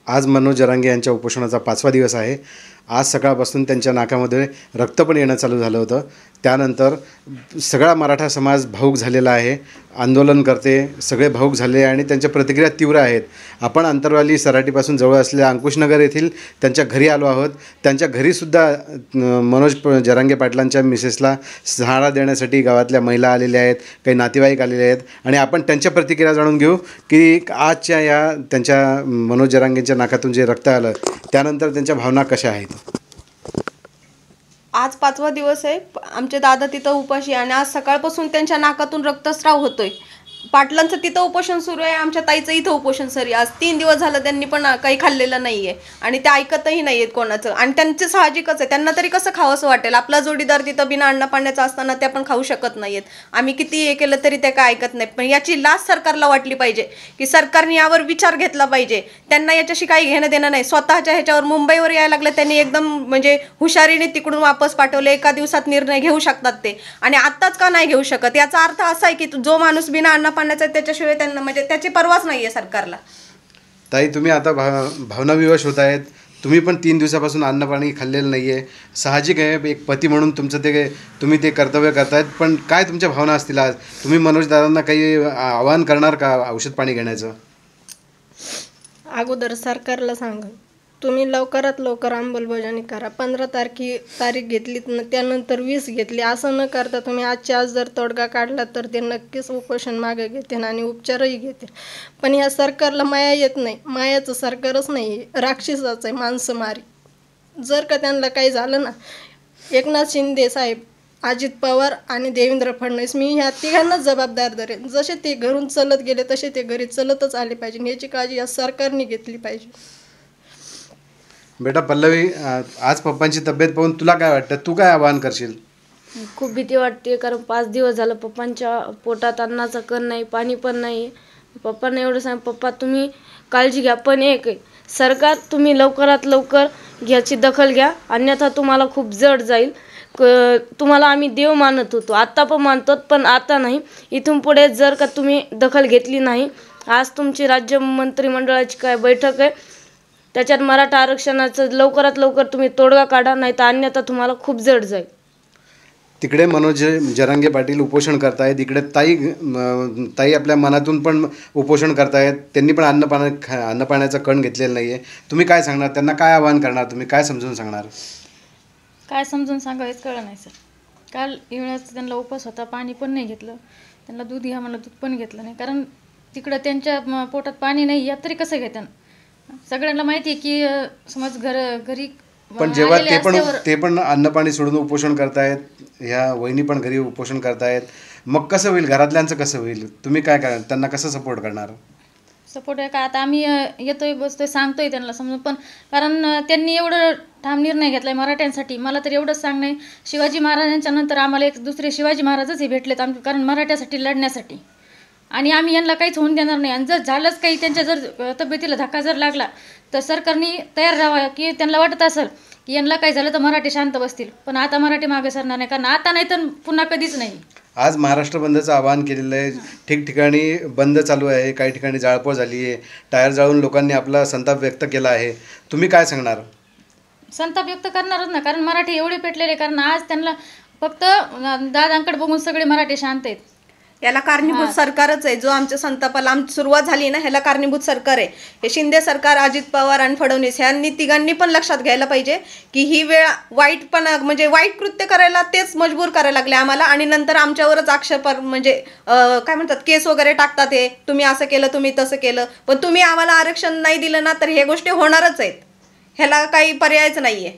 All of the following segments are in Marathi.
आज मनोज जरांगे यांच्या उपोषणाचा 5वा दिवस आहे। आज सकाळपासून त्यांच्या नाकामध्ये रक्त पण येणं चालू झालं होतं। त्यानंतर सगळा मराठा समाज भावूक झालेला आहे, आंदोलनकर्ते सगळे भावूक झाले आणि त्यांच्या प्रतिक्रिया तीव्र आहेत। आपण अंतरवाली सराटीपासून जवळ असलेल्या अंकुशनगर येथील त्यांच्या घरी आलो आहोत। त्यांच्या घरीसुद्धा मनोज जरांगे पाटलांच्या मिसेसला सहारा देण्यासाठी गावातल्या महिला आलेल्या आहेत, काही नातेवाईक आलेले आहेत आणि आपण त्यांच्या प्रतिक्रिया जाणून घेऊ की आजच्या या त्यांच्या मनोज जरांगेंच्या नाकातून जे रक्त आलं त्यानंतर त्यांच्या भावना कशा आहेत। आज 5वा दिवस आहे। आमचे दादा तिथं उपाशी आणि आज सकाळपासून त्यांच्या नाकातून रक्तस्राव होतोय। पाटलांचं तिथं उपोषण सुरू आहे, आमच्या ताईचं इथं उपोषण सुरू आहे। आज 3 दिवस झालं त्यांनी पण काही खाल्लेलं नाहीये आणि ते ऐकतही नाहीयेत कोणाचं आणि त्यांचे साहजिकच आहे, त्यांना तरी कसं खावंसं वाटेल। आपला जोडीदार तिथं बिना अन्न पाण्याचा असताना त्या पण खाऊ शकत नाहीयेत। आम्ही किती हे केलं तरी ते काय ऐकत नाही। पण याची लाच सरकारला वाटली पाहिजे की सरकारने यावर विचार घेतला पाहिजे। त्यांना याच्याशी काही घेणं देणं नाही। स्वतःच्या ह्याच्यावर मुंबईवर यायला लागलं, त्यांनी एकदम म्हणजे हुशारीने तिकडून वापस पाठवले। एका दिवसात निर्णय घेऊ शकतात ते आणि आत्ताच का नाही घेऊ शकत। याचा अर्थ असा आहे की जो माणूस बिना अन्न पाण्याचा त्याच्याशिवाय त्यांना म्हणजे त्याची परवाच नाहीये सरकारला। ताई, तुम्ही आता भावनाविवश होत आहेत। तुम्ही पण 3 दिवसापासून अन्न पाणी खाल्लेलं नाहीये। साहजिक आहे, एक पती म्हणून तुम्ही ते कर्तव्य करतायत, पण काय तुमच्या भावना असतील आज? तुम्ही मनोज दादांना काही आवाहन करणार का औषध पाणी घेण्याचं? अगोदर सरकारला सांगा, तुम्ही लवकरात लवकर अंमलबजावणी करा। 15 तारीख घेतली, त्यानंतर 20 घेतली, असं न करता तुम्ही आजच्या आज जर तोडगा काढला तर ते नक्कीच उपोषण मागे घेतील आणि उपचारही घेतील। पण या सरकारला माया येत नाही। मायाचं सरकारच नाही, राक्षसाचं आहे, माणसंमारी। जर का त्यांना काही झालं ना, एकनाथ शिंदे साहेब, अजित पवार आणि देवेंद्र फडणवीस, मी ह्या तिघांनाच जबाबदार धरेन। जसे ते घरून चलत गेले तसे ते घरी चलतच आले पाहिजे, याची काळजी या सरकारने घेतली पाहिजे। बेटा पल्लवी, आज पप्पांची तब्येत पाहून तुला काय वाटतं? तू काय आवाहन करशील? खूप भीती वाटते, कारण 5 दिवस झालं पप्पांच्या पोटात अन्नाचा कण नाही, पाणी पण नाही। पप्पांना एवढं सांग, पप्पा तुम्ही काळजी घ्या, पण एक सरकार तुम्ही लवकरात लवकर याची दखल घ्या, अन्यथा तुम्हाला खूप जड जाईल। तुम्हाला आम्ही देव मानत होतो, आत्ता पण मानतो, पण आता नाही। इथून पुढे जर का तुम्ही दखल घेतली नाही, आज तुमची राज्य मंत्रिमंडळाची काय बैठक आहे, त्याच्यात मराठा आरक्षणाचं लवकरात लवकर तुम्ही तोडगा काढा, नाही तर अन्यथा तुम्हाला खूप जड जाईल। तिकडे मनोज जरांगे पाटील उपोषण करतायत, इकडे ताई आपल्या मनातून पण उपोषण करतायत। त्यांनी पण अन्न पाण्याचा कण घेतलेला नाहीये। तुम्ही काय सांगणार त्यांना? काय आवाहन करणार? तुम्ही काय समजून सांगणार? काय समजून सांगावेच कळलं नाही सर। काल एवढ्याच त्यांना उपवास होता, पाणी पण नाही घेतलं। त्यांना दूध घ्या म्हणलं, दूध पण घेतलं नाही, कारण तिकडं त्यांच्या पोटात पाणी नाही, यात तरी कसं घेतात? सगळ्यांना माहिती आहे की समज घरी पण जेव्हा ते पण अन्न पाणी सोडून उपोषण करतायत, ह्या वहिनी पण घरी उपोषण करतायत, मग कसं होईल? घरातल्यांचं कसं होईल? तुम्ही काय करणार? त्यांना कसं सपोर्ट करणार? सपोर्ट आहे का? आता आम्ही येतोय बसतोय सांगतोय त्यांना समजून, पण कारण त्यांनी एवढं ठाम निर्णय घेतलाय मराठ्यांसाठी। मला तर एवढंच सांगणं आहे, शिवाजी महाराजांच्या नंतर आम्हाला एक दुसरे शिवाजी महाराजच हे भेटलेत कारण मराठ्यासाठी लढण्यासाठी, आणि आम्ही यांना काहीच होऊन देणार नाही। आणि जर झालंच काही, त्यांच्या जर तब्येतीला धक्का जर लागला तर सरकारने तयार राहावं की त्यांना वाटत असेल की यांना काही झालं तर मराठी शांत बसतील, पण आता मराठी मागे सरणार नाही, कारण आता नाही तर पुन्हा कधीच नाही। आज महाराष्ट्र बंदचं आवाहन केलेलं आहे, ठिकठिकाणी बंद चालू आहे, काही ठिकाणी जाळपोळ झाली आहे, टायर जाळून लोकांनी आपला संताप व्यक्त केला आहे। तुम्ही काय सांगणार? संताप व्यक्त करणारच ना, कारण मराठी एवढे पेटलेले, कारण आज त्यांना फक्त दादांकडे बघून सगळे मराठी शांत आहेत। याला कारणीभूत सरकारच आहे, जो आमच्या संतापाला सुरुवात झाली ना, ह्याला कारणीभूत सरकार आहे। हे शिंदे सरकार, अजित पवार आणि फडणवीस यांनी तिघांनी पण लक्षात घ्यायला पाहिजे की ही वेळ म्हणजे वाईट कृत्य करायला तेच मजबूर करायला लागले आम्हाला, आणि नंतर आमच्यावरच आक्षेप म्हणजे काय म्हणतात, केस वगैरे टाकतात। हे तुम्ही असं केलं, तुम्ही तसं केलं, पण तुम्ही आम्हाला आरक्षण नाही दिलं ना तर हे गोष्टी होणारच आहेत, ह्याला काही पर्यायच नाहीये।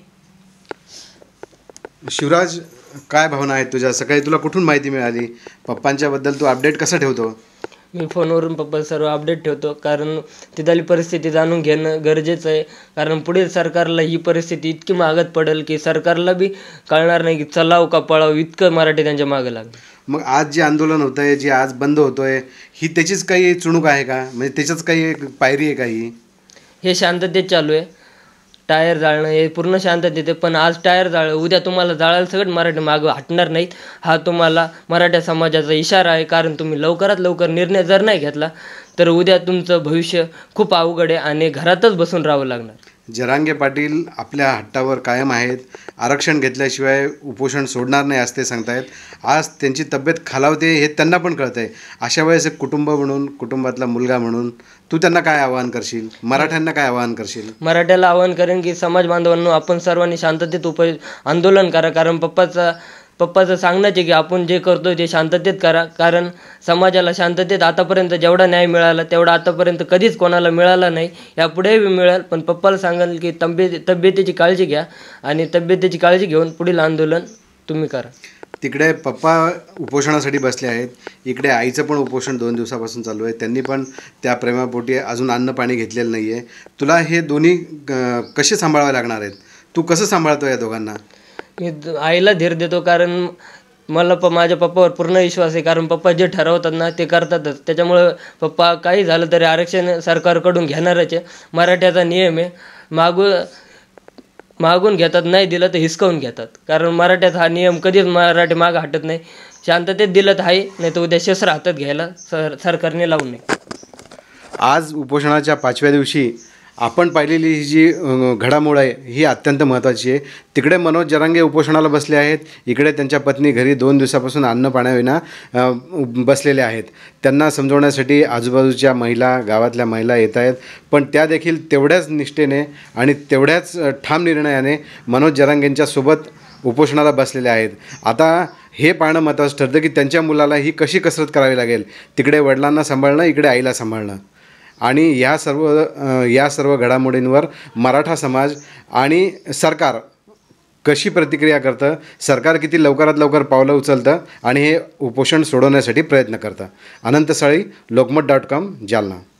शिवराज, काय भावना आहेत तुझ्या? सकाळी तुला कुठून माहिती मिळाली? पप्पांच्या बद्दल तू अपडेट कसं ठेवतो? मी फोनवरून पप्पा सर्व अपडेट ठेवतो, कारण तिथली परिस्थिती जाणून घेणं गरजेचं आहे। कारण पुढे सरकारला ही परिस्थिती इतकी मागत पडेल की सरकारला बी कळणार नाही की चलाव का पळाव, इतकं मराठी त्यांच्या मागं लागलं। मग आज जे आंदोलन होत आहे, जे आज बंद होतोय, ही त्याचीच काही चुणूक आहे का? म्हणजे त्याच्याच काही पायरी आहे का? ही हे शांततेत चालू आहे। टायर जाळणं हे पूर्ण शांततेत येते. पण आज टायर जाळलं, उद्या तुम्हाला जाळायला सगळं मराठी मागं हटणार नाहीत. हा तुम्हाला मराठा समाजाचा इशारा आहे. कारण तुम्ही लवकरात लवकर निर्णय जर नाही घेतला तर उद्या तुमचं भविष्य खूप अवघड आहे आणि घरातच बसून राहावं लागणार. जरांगे पाटील आपल्या हट्टावर कायम आहेत. आरक्षण घेतल्याशिवाय उपोषण सोडणार नाही असं ते सांगतायत. आज त्यांची तब्येत खालावते हे त्यांना पण कळतं आहे. अशा वेळेस एक कुटुंब म्हणून, कुटुंबातला मुलगा म्हणून तू त्यांना काय आवाहन करशील, मराठ्यांना काय आवाहन करशील? मराठ्याला आवाहन करेन की समाज बांधवांनो, आपण सर्वांनी शांततेत आंदोलन करा. कारण पप्पाचं सांगणंच आहे की आपण जे करतोय ते शांततेत करा. कारण समाजाला शांततेत आतापर्यंत जेवढा न्याय मिळाला तेवढा आतापर्यंत कधीच कोणाला मिळाला नाही, यापुढेही मिळेल. पण पप्पाला सांगाल की तब्येतीची काळजी घ्या आणि तब्येतीची काळजी घेऊन पुढील आंदोलन तुम्ही करा. तिकडे पप्पा उपोषणासाठी बसले आहेत, इकडे आईचं पण उपोषण 2 दिवसापासून चालू आहे. त्यांनी पण त्या प्रेमापोटी अजून अन्न पाणी घेतलेलं नाही आहे. तुला हे दोन्ही कसे सांभाळावे लागणार आहेत? तू कसं सांभाळतो या दोघांना? मी आईला धीर देतो कारण मला माझ्या पप्पावर पूर्ण विश्वास आहे. कारण पप्पा जे ठरवतात ना ते करतातच. त्याच्यामुळं पप्पा काही झालं तरी आरक्षण सरकारकडून घेणारच आहे. मराठ्याचा नियम आहे, मागून घेतात, नाही दिलं तर हिसकावून घेतात. कारण मराठ्याचा हा नियम कधीच मराठी मागं हटत नाही. शांततेत दिलं तर आहे, नाही तर उद्या शस्त्र हातात घ्यायला सरकारने लावू नये. आज उपोषणाच्या 5व्या दिवशी आपण पाहिलेली ही जी घडामोड आहे ही अत्यंत महत्त्वाची आहे. तिकडे मनोज जरांगे उपोषणाला बसले आहेत, इकडे त्यांच्या पत्नी घरी 2 दिवसापासून अन्न पाण्याविना बसलेले आहेत. त्यांना समजवण्यासाठी आजूबाजूच्या महिला, गावातल्या महिला येत आहेत. पण त्या देखील तेवढ्याच निष्ठेने आणि तेवढ्याच ठाम निर्णयाने मनोज जरांगेंच्या सोबत उपोषणाला बसलेले आहेत. आता हे पाहणं महत्त्वाचं ठरतं की त्यांच्या मुलाला ही कशी कसरत करावी लागेल. तिकडे वडिलांना सांभाळणं, इकडे आईला सांभाळणं. आणि या सर्व घडामोडींवर मराठा समाज आणि सरकार कशी प्रतिक्रिया करतं, सरकार किती लवकरात लवकर पावलं उचलतं आणि हे उपोषण सोडवण्यासाठी प्रयत्न करतं. अनंत साळी, लोकमत.com, जालना.